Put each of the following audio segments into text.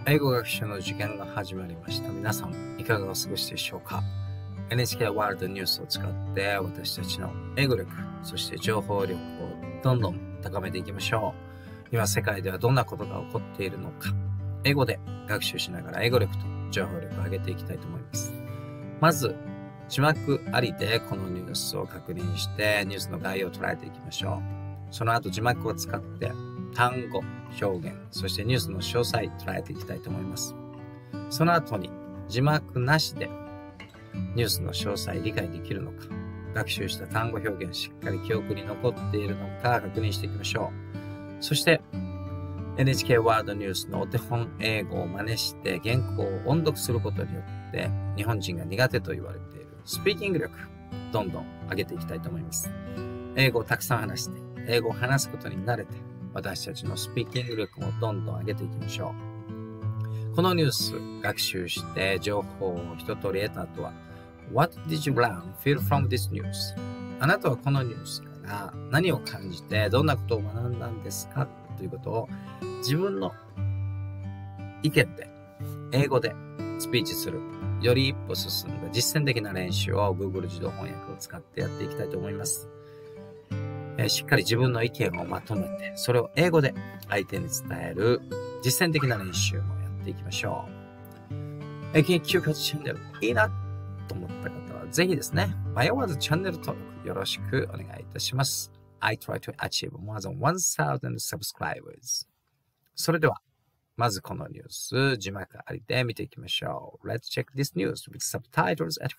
英語学習の時間が始まりました。皆さん、いかがお過ごしでしょうか？ NHK ワールドニュースを使って私たちの英語力、そして情報力をどんどん高めていきましょう。今世界ではどんなことが起こっているのか、英語で学習しながら英語力と情報力を上げていきたいと思います。まず、字幕ありでこのニュースを確認してニュースの概要を捉えていきましょう。その後字幕を使って単語、表現、そしてニュースの詳細捉えていきたいと思います。その後に字幕なしでニュースの詳細理解できるのか、学習した単語表現しっかり記憶に残っているのか確認していきましょう。そして NHK ワールドニュースのお手本英語を真似して原稿を音読することによって日本人が苦手と言われているスピーキング力どんどん上げていきたいと思います。英語をたくさん話して英語を話すことに慣れて私たちのスピーキング力もどんどん上げていきましょう。このニュース学習して情報を一通り得た後は What did you learn feel from this news? あなたはこのニュースから何を感じてどんなことを学んだんですかということを自分の意見で英語でスピーチするより一歩進んだ実践的な練習を Google 自動翻訳を使ってやっていきたいと思います。しっかり自分の意見をまとめて、それを英語で相手に伝える実践的な練習もやっていきましょう。研究家チャンネルいいなと思った方は、ぜひですね、迷わずチャンネル登録よろしくお願いいたします。I try to achieve more than 1,000 subscribers. それでは、まずこのニュース、字幕ありで見ていきましょう。Let's check this news with subtitles at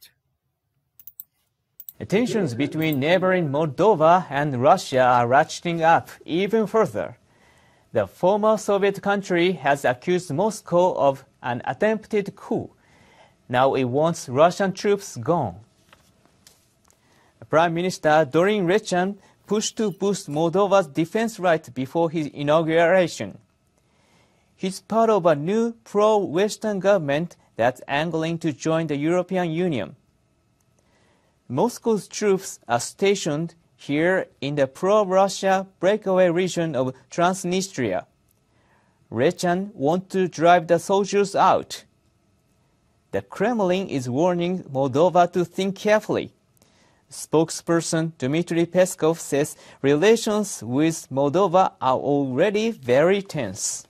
first.Tensions between neighboring Moldova and Russia are ratcheting up even further. The former Soviet country has accused Moscow of an attempted coup. Now it wants Russian troops gone. Prime Minister Dorin Rechan pushed to boost Moldova's defense right before his inauguration. He's part of a new pro-Western government that's angling to join the European Union.Moscow's troops are stationed here in the pro-Russia breakaway region of Transnistria. Rechan wants to drive the soldiers out. The Kremlin is warning Moldova to think carefully. Spokesperson Dmitry Peskov says relations with Moldova are already very tense.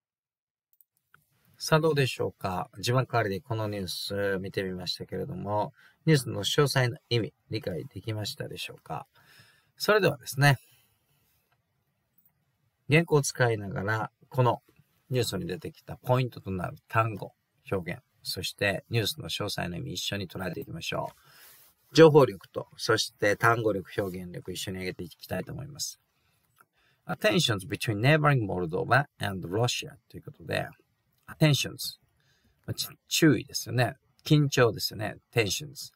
さあどうでしょうか。字幕ありでこのニュース見てみましたけれども、ニュースの詳細な意味理解できましたでしょうか。それではですね、原稿を使いながらこのニュースに出てきたポイントとなる単語、表現、そしてニュースの詳細な意味一緒に捉えていきましょう。情報力と、そして単語力、表現力一緒に上げていきたいと思います。Tensions between neighboring Moldova and Russia ということで、tensions 注意ですよね。緊張ですよね。tensions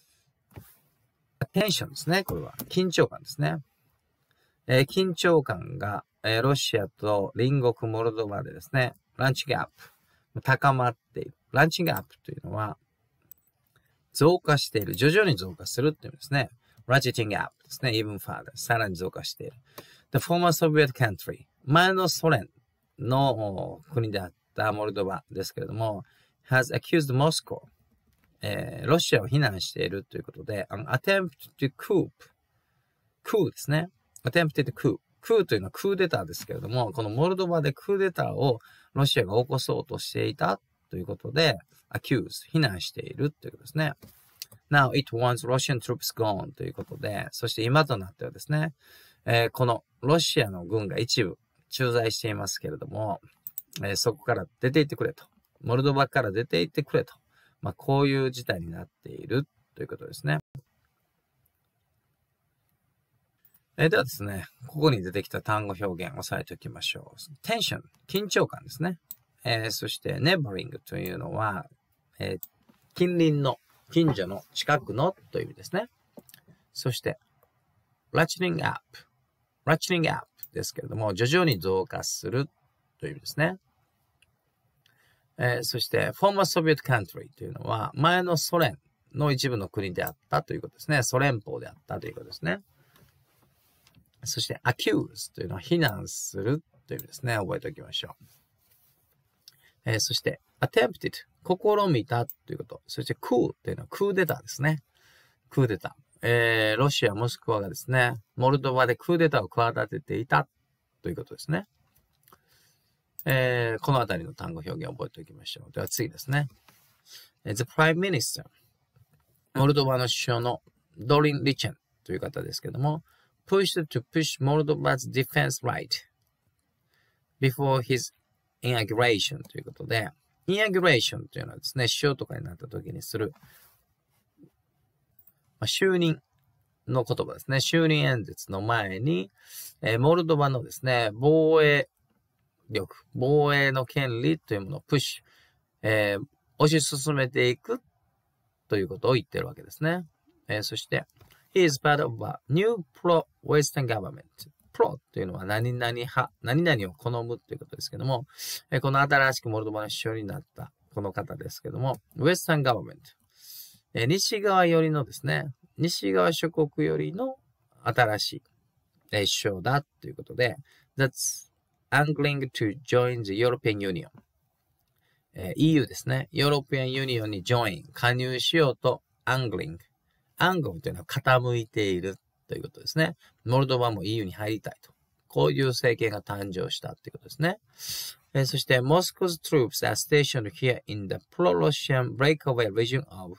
ですね。これは緊張感ですね。緊張感が、ロシアと隣国モルドバでですね、ランチングアップ高まっている。ランチングアップというのは増加している。徐々に増加するっていう意味ですね。ratcheting up ですね。even further さらに増加している。The former Soviet country 前のソ連の国であったモルドバですけれども has accused Moscow ロシアを非難しているということで an attempt to coup ですね attempted coup というのはクーデターですけれどもこのモルドバでクーデターをロシアが起こそうとしていたということで accuse 非難しているということですね Now it wants Russian troops gone ということでそして今となってはですね、このロシアの軍が一部駐在していますけれども、そこから出て行ってくれと。モルドバから出て行ってくれと。こういう事態になっているということですね。ではですね、ここに出てきた単語表現を押さえておきましょう。テンション、緊張感ですね。そして、neighboring というのは、近隣の、近所の、近くのという意味ですね。そして、ratcheting up ですけれども、徐々に増加するという意味ですね。そして、former Soviet country というのは、前のソ連の一部の国であったということですね。ソ連邦であったということですね。そして、accuse というのは非難するという意味ですね。覚えておきましょう。 そして、attempted、試みたということ。そして、coup というのはクーデターですね。クーデター。ロシア、モスクワがですね、モルドバでクーデターを企てていたということですね。このあたりの単語表現を覚えておきましょう。では次ですね。The Prime Minister。モルドバの首相のドリン・リチェンという方ですけども、pushed to push Moldova's defense right before his inauguration ということで、inauguration というのはですね、首相とかになった時にする、就任の言葉ですね。就任演説の前に、モルドバのですね、防衛力、防衛の権利というものをプッシュ、推し進めていくということを言っているわけですね。そして、He is part of a new pro-Western government. pro というのは何々派、何々を好むということですけども、この新しくモルドバの首相になったこの方ですけども、Western government。西側寄りのですね、西側諸国よりの新しい首相だということで、That's angling to join the European Union。EU ですね。ヨーロピアンユニオンに join、加入しようと angling。angle というのは傾いているということですね。モルドバも EU に入りたいと。こういう政権が誕生したということですね。そして、Moscow's troops are stationed here in the pro-Russian breakaway region of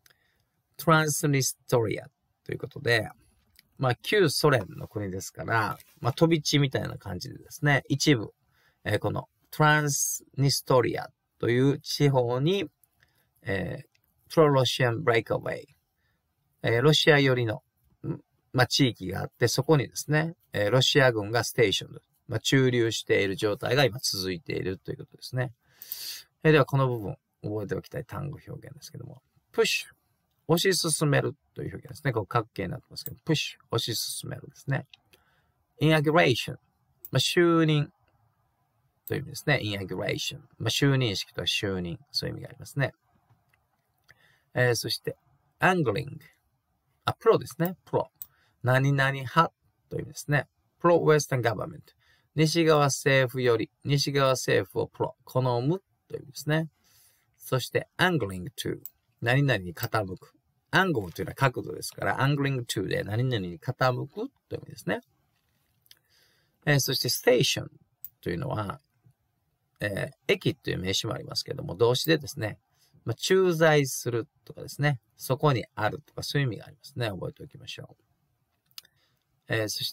Transnistria ということで、旧ソ連の国ですから、飛び地みたいな感じでですね、一部、このトランスニストリアという地方に、プロロシアンブレイクアウェイ、ロシア寄りの、地域があって、そこにですね、ロシア軍がステーション、駐留している状態が今続いているということですね。では、この部分、覚えておきたい単語表現ですけども、プッシュ。推し進めるという表現ですね。こう、角形になってますけど、プッシュ、推し進めるですね。inauguration、就任という意味ですね。inauguration、就任式とは就任、そういう意味がありますね。そして、angling、プロですね。プロ。何々派という意味ですね。pro-Western government、西側政府より、西側政府をプロ、好むという意味ですね。そして、angling to、何々に傾く。アングルというのは角度ですから、angling to で何々に傾くという意味ですね。そして、station というのは、駅という名詞もありますけども、動詞でですね、駐在するとかですね、そこにあるとかそういう意味がありますね。覚えておきましょう。そして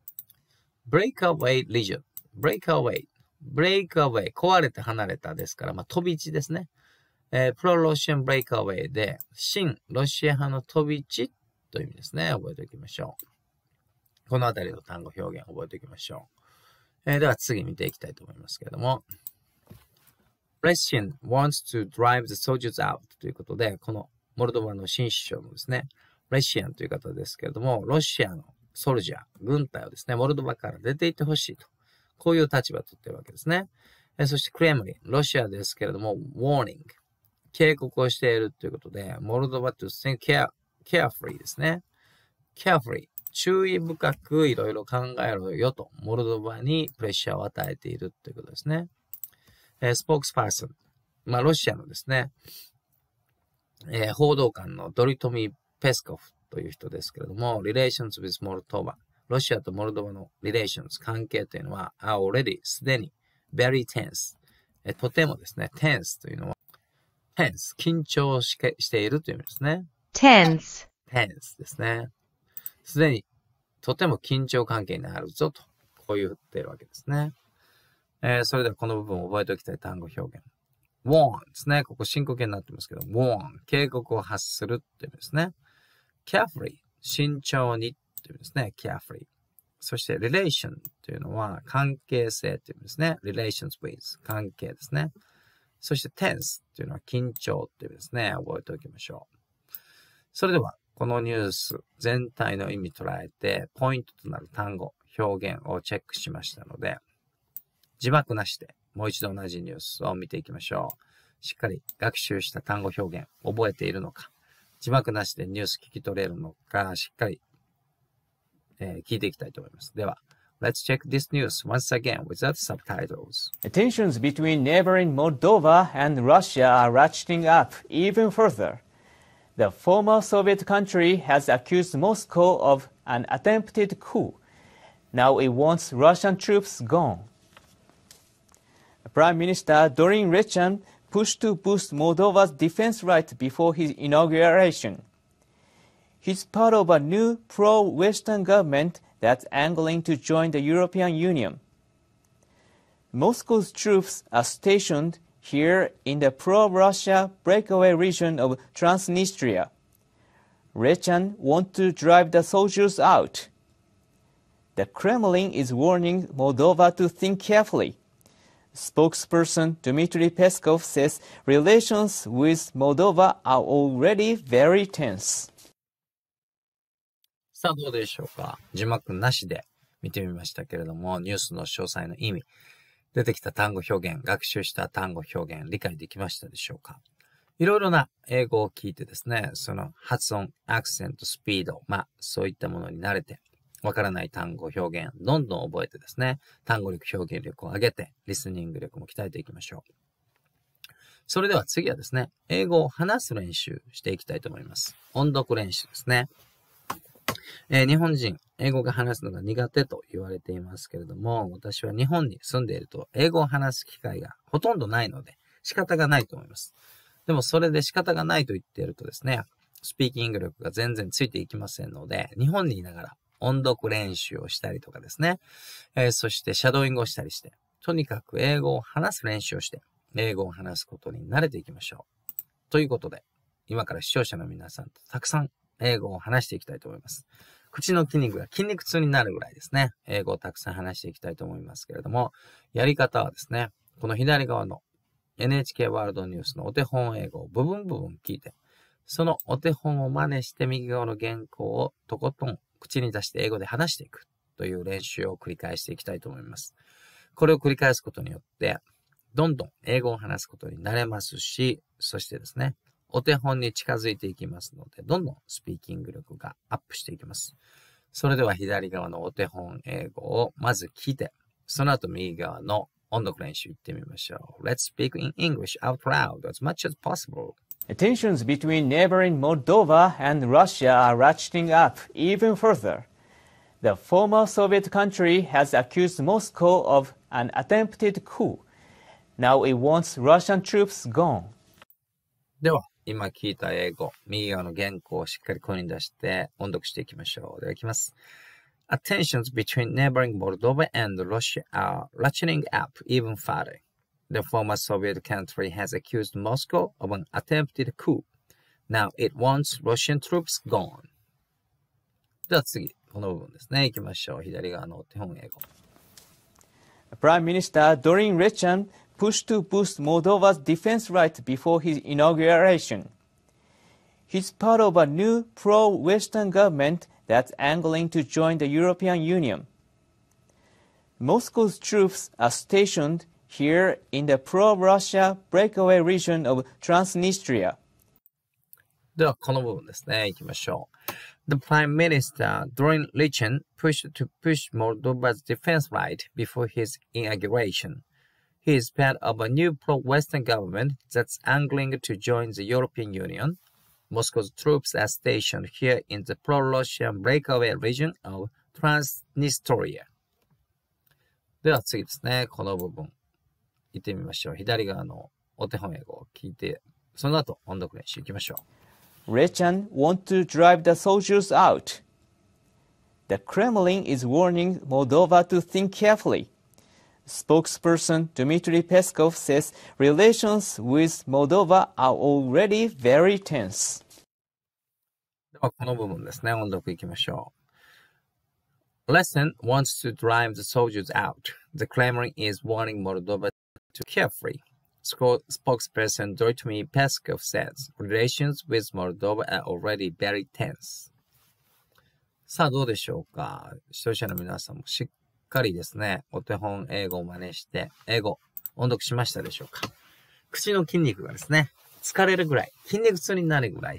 、breakaway region。breakaway。壊れて離れたですから、飛び地ですね。プロロシアンブレイクアウェイで、新ロシア派の飛び地という意味ですね。覚えておきましょう。このあたりの単語表現を覚えておきましょう。では次見ていきたいと思いますけれども、Russian wants to drive the soldiers out ということで、このモルドバの新首相のですね、Russian という方ですけれども、ロシアのソルジャー、軍隊をですね、モルドバから出て行ってほしいと。こういう立場を取っているわけですね。そしてクレムリン、ロシアですけれども、warning。警告をしているということで、モルドバ to think carefully ですね。carefully。注意深くいろいろ考えろよと、モルドバにプレッシャーを与えているということですね。スポークスパーソン。ロシアのですね、報道官のドリトミー・ペスコフという人ですけれども、relations with Moldova。ロシアとモルドバの relations、関係というのは、are already すでに very tense。とてもですね、tense というのは、tense、緊張しているという意味ですね。 tense, tense ですね。すでにとても緊張関係にあるぞと、こう言っているわけですね。それではこの部分を覚えておきたい単語表現。warn ですね。ここ深呼吸になってますけど、warn、警告を発するっていう意味ですね。carefully、慎重にっていう意味ですね。carefully。そして relation というのは関係性っていう意味ですね。relations with、関係ですね。そして tense というのは緊張っていう意味ですね。覚えておきましょう。それでは、このニュース全体の意味捉えて、ポイントとなる単語、表現をチェックしましたので、字幕なしでもう一度同じニュースを見ていきましょう。しっかり学習した単語表現、覚えているのか、字幕なしでニュース聞き取れるのか、しっかり、聞いていきたいと思います。では、 Let's check this news once again without subtitles. Tensions between neighboring Moldova and Russia are ratcheting up even further. The former Soviet country has accused Moscow of an attempted coup. Now it wants Russian troops gone. Prime Minister Dorin Rechan pushed to boost Moldova's defense right before his inauguration. He's part of a new pro-Western government that's angling to join the European Union. Moscow's troops are stationed here in the pro-Russia breakaway region of Transnistria. Rechan wants to drive the soldiers out. The Kremlin is warning Moldova to think carefully. Spokesperson Dmitry Peskov says relations with Moldova are already very tense. さあどうでしょうか。字幕なしで見てみましたけれども、ニュースの詳細の意味、出てきた単語表現、学習した単語表現、理解できましたでしょうか。いろいろな英語を聞いてですね、その発音、アクセント、スピード、そういったものに慣れて、わからない単語表現、どんどん覚えてですね、単語力、表現力を上げて、リスニング力も鍛えていきましょう。それでは次はですね、英語を話す練習していきたいと思います。音読練習ですね。日本人、英語が話すのが苦手と言われていますけれども、私は日本に住んでいると英語を話す機会がほとんどないので仕方がないと思います。でもそれで仕方がないと言っているとですね、スピーキング力が全然ついていきませんので、日本にいながら音読練習をしたりとかですね、そしてシャドーイングをしたりして、とにかく英語を話す練習をして、英語を話すことに慣れていきましょう。ということで、今から視聴者の皆さんとたくさん英語を話していきたいと思います。口の筋肉が筋肉痛になるぐらいですね、英語をたくさん話していきたいと思いますけれども、やり方はですね、この左側の NHK ワールドニュースのお手本英語を部分聞いて、そのお手本を真似して右側の原稿をとことん口に出して英語で話していくという練習を繰り返していきたいと思います。これを繰り返すことによって、どんどん英語を話すことになれますし、そしてですね、お手本に近づいていきますので、どんどんスピーキング力がアップしていきます。それでは左側のお手本英語をまず聞いて、その後右側の音読練習行ってみましょう。Let's speak in English out loud as much as possible. Tensions between neighboring Moldova and Russia are ratcheting up even further. The former Soviet country has accused Moscow of an attempted coup. Now it wants Russian troops gone. では、今聞いた英語、右側の原稿をしっかり声に出して音読していきましょう。では、いきます。Tensions between neighboring Moldova and Russia are ratcheting up even further. The former Soviet country has accused Moscow of an attempted coup. Now it wants Russian troops gone. では次、この部分ですね。いきましょう。左側の手本英語。 Prime Minister Dorin Rechan pushed to boost Moldova's defense right before his inauguration. He's part of a new pro-Western government that's angling to join the European Union. Moscow's troops are stationed here in the pro-Russia breakaway region of Transnistria. では、この部分ですね。いきましょう。The Prime Minister, Dorin Rechan, pushed to push Moldova's defense right before his inauguration. He is part of a new pro-Western government that's angling to join the European Union. Moscow's troops are stationed here in the pro-Russian breakaway region of Transnistria. では次ですね。この部分。行ってみましょう。左側のお手本英語を聞いて、その後音読練習行きましょう。 Rechan wants to drive the soldiers out. The Kremlin is warning Moldova to think carefully. Spokesperson Dmitry Peskov says relations with Moldova are already very tense. ではこの部分ですね。音読行きましょう。Rechan wants to drive the soldiers out. The Kremlin is warning Moldova to carefree. Spokesperson Dmitry Peskov says relations with Moldova are already very tense. さあどうでしょうか。視聴者の皆さんもしっかりですね、お手本英語を真似して英語音読しましたでしょうか。口の筋肉がですね、疲れるぐらい、筋肉痛になるぐらいしっか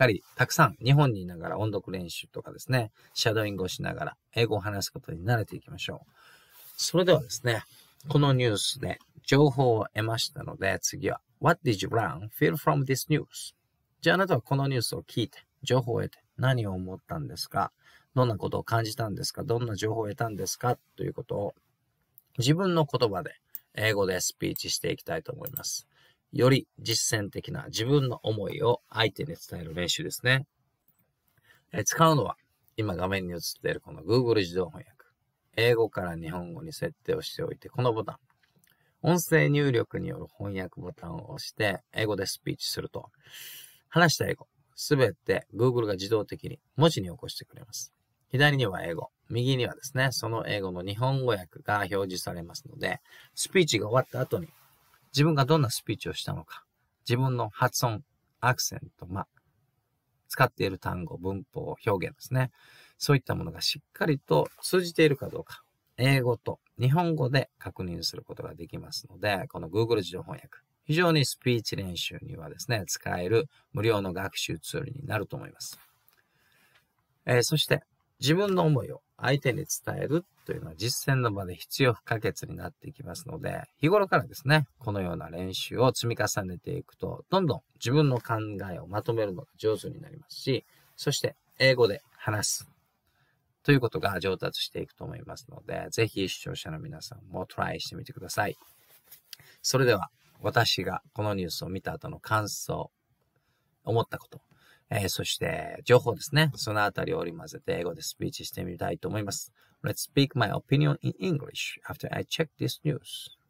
かりたくさん日本にいながら音読練習とかですね、シャドーイングをしながら英語を話すことに慣れていきましょう。それではですね、このニュースで情報を得ましたので、次は What did you learn? Feel from this news? じゃああなたはこのニュースを聞いて、情報を得て何を思ったんですか？どんなことを感じたんですか？どんな情報を得たんですか？ということを自分の言葉で英語でスピーチしていきたいと思います。より実践的な自分の思いを相手に伝える練習ですね。使うのは今画面に映っているこの Google 自動翻訳。英語から日本語に設定をしておいて、このボタン、音声入力による翻訳ボタンを押して英語でスピーチすると、話した英語、すべて Google が自動的に文字に起こしてくれます。左には英語、右にはですね、その英語の日本語訳が表示されますので、スピーチが終わった後に自分がどんなスピーチをしたのか、自分の発音、アクセント、使っている単語、文法、表現ですね。そういったものがしっかりと通じているかどうか、英語と日本語で確認することができますので、この Google 自動翻訳、非常にスピーチ練習にはですね、使える無料の学習ツールになると思います。そして、自分の思いを相手に伝えるというのは実践の場で必要不可欠になっていきますので、日頃からですね、このような練習を積み重ねていくと、どんどん自分の考えをまとめるのが上手になりますし、そして英語で話すということが上達していくと思いますので、ぜひ視聴者の皆さんもトライしてみてください。それでは、私がこのニュースを見た後の感想、思ったこと、そして情報ですね。そのあたりを織り交ぜて英語でスピーチしてみたいと思います。Let's speak my opinion in English after I check this news.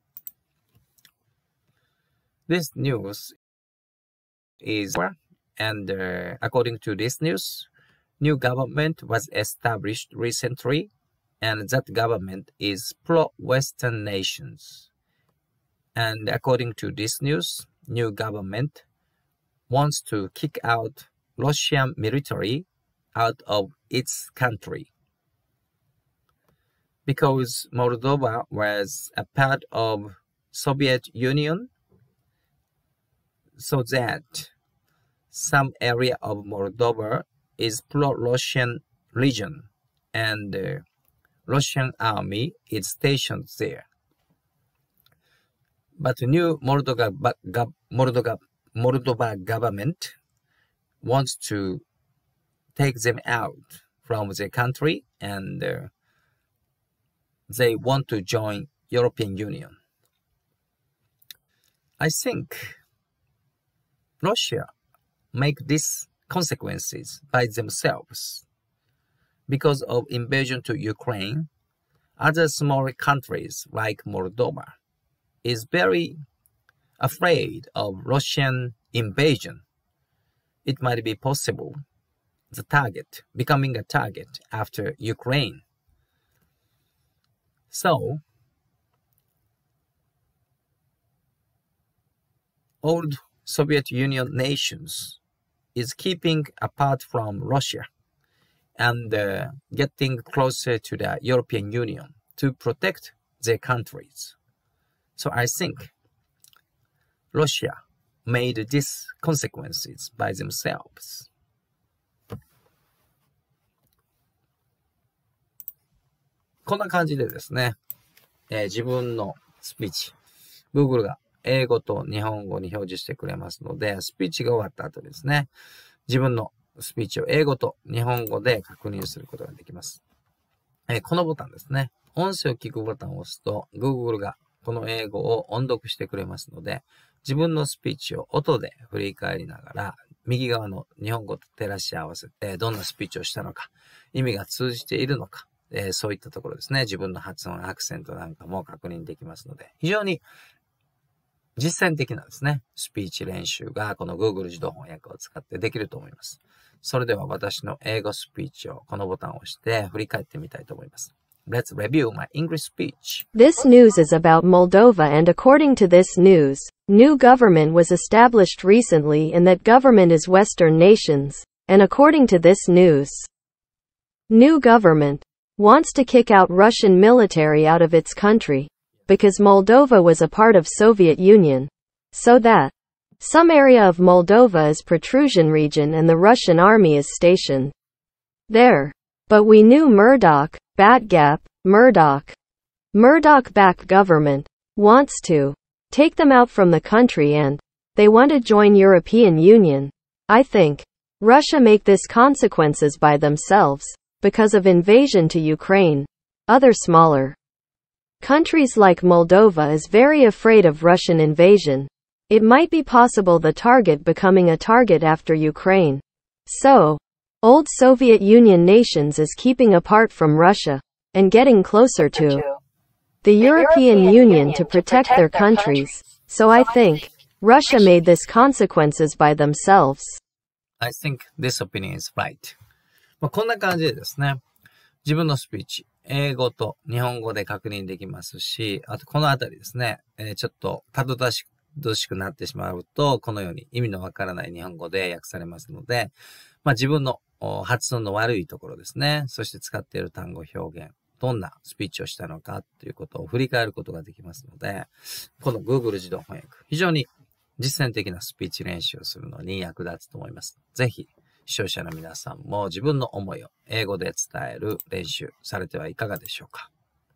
This news is, and according to this news, new government was established recently, and that government is pro-Western nations. And according to this news, new government wants to kick out Russian military out of its country. Because Moldova was a part of Soviet Union, so that some area of Moldova is pro-Russian region, and the Russian army is stationed there. But the new Moldova government wants to take them out from the country, and they want to join European Union. I think Russia make these consequences by themselves. Because of invasion to Ukraine, other smaller countries like Moldova is very afraid of Russian invasion. It might be possible becoming a target after Ukraine. So, old Soviet Union nations is keeping apart from Russia and getting closer to the European Union to protect their countries. So I think Russia made these consequences by themselves. こんな感じでですね、自分のスピーチ、Google が英語と日本語に表示してくれますので、スピーチが終わった後ですね、自分のスピーチを英語と日本語で確認することができます。このボタンですね、音声を聞くボタンを押すと、Google がこの英語を音読してくれますので、自分のスピーチを音で振り返りながら、右側の日本語と照らし合わせて、どんなスピーチをしたのか、意味が通じているのか、そういったところですね、自分の発音、アクセントなんかも確認できますので、非常に実践的なですね、スピーチ練習がこの Google 自動翻訳を使ってできると思います。それでは私の英語スピーチをこのボタンを押して振り返ってみたいと思います。Let's review my English speech. This news is about Moldova, and according to this news, new government was established recently and that government is Western nations. And according to this news, new government wants to kick out Russian military out of its country. Because Moldova was a part of Soviet Union. So that Some area of Moldova is Protrusian region and the Russian army is stationed there. But we knew Murdoch, Batgap, Murdoch-backed government, wants to take them out from the country and they want to join European Union. I think Russia make this consequences by themselves because of invasion to Ukraine. Other smaller countries like Moldova is very afraid of Russian invasion. It might be possible the target becoming a target after Ukraine. So, old Soviet Union nations is keeping apart from Russia and getting closer to the European Union to protect their countries. So I think Russia made this consequences by themselves. I think this opinion is right. こんな感じでですね、自分のスピーチ、英語と日本語で確認できますし、あとこのあたりですね、ちょっとたどたどしくなってしまうと、このように意味のわからない日本語で訳されますので、自分の発音の悪いところですね、そして使っている単語表現、どんなスピーチをしたのかということを振り返ることができますので、この Google 自動翻訳、非常に実践的なスピーチ練習をするのに役立つと思います。ぜひ、視聴者の皆さんも自分の思いを英語で伝える練習されてはいかがでしょうか。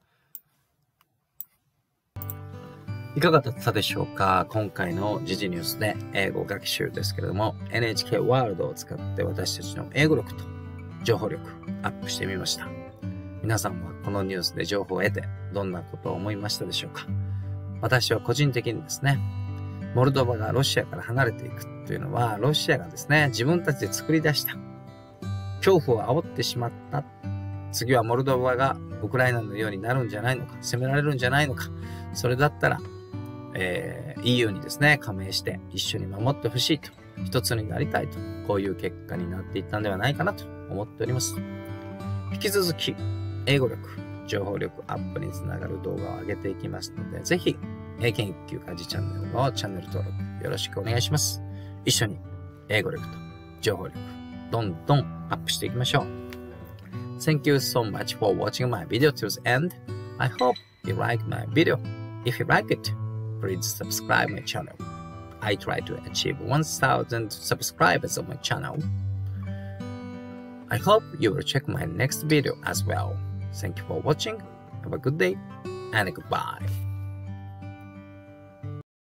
いかがだったでしょうか。今回の時事ニュースで英語学習ですけれども、NHK ワールドを使って私たちの英語力と情報力アップしてみました。皆さんはこのニュースで情報を得てどんなことを思いましたでしょうか。私は個人的にですね、モルドバがロシアから離れていくというのは、ロシアがですね、自分たちで作り出した恐怖を煽ってしまった。次はモルドバがウクライナのようになるんじゃないのか、攻められるんじゃないのか。それだったら、EU にですね、加盟して一緒に守ってほしいと、一つになりたいと、こういう結果になっていったんではないかなと思っております。引き続き、英語力、情報力アップにつながる動画を上げていきますので、ぜひ、英検一級家事チャンネルのチャンネル登録よろしくお願いします。一緒に英語力と情報力、どんどんアップしていきましょう。Thank you so much for watching my video till the end. I hope you like my video. If you like it, please subscribe my channel. I try to achieve 1,000 subscribers on my channel. I hope you will check my next video as well. Thank you for watching. Have a good day and goodbye.